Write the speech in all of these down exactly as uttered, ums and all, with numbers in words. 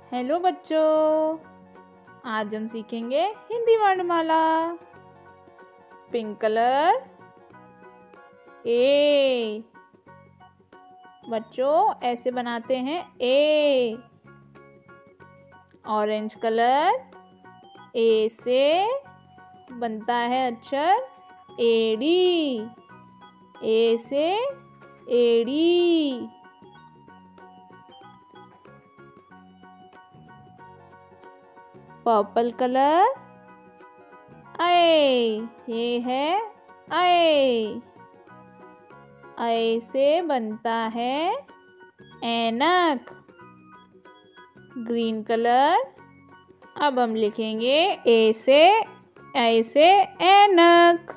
Hello बच्चों, आज हम सीखेंगे हिंदी वर्णमाला। Pink colour A. बच्चों ऐसे बनाते हैं ए। ऑरेंज कलर ए से बनता है अक्षर एडी। ए से एडी। पर्पल कलर ऐ, ये है ऐ। ऐ से बनता है ऐनक। ग्रीन कलर, अब हम लिखेंगे ए से ऐ से ऐनक।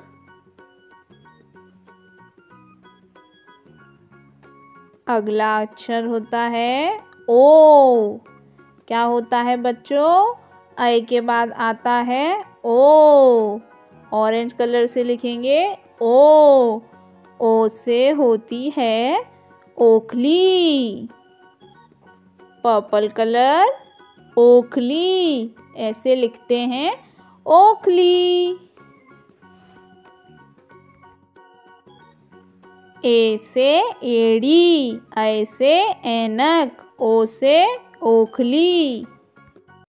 अगला अक्षर होता है ओ। क्या होता है बच्चों? ऐ के बाद आता है ओ। ऑरेंज कलर से लिखेंगे ओ। ओ से होती है ओखली। पर्पल कलर ओखली, ऐसे लिखते हैं ओखली। ए से एड़ी, ऐ से ऐनक, ओ से ओखली।